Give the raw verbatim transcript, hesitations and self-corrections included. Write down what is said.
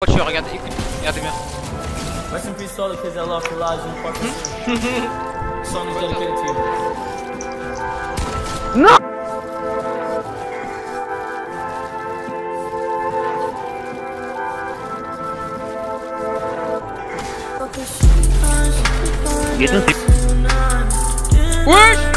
voiture, regardez, écoute, regardez bien. Rest in peace to all the kids that lost their lives in fucking This song is dedicated to you. No! Gitu sih. Wesh!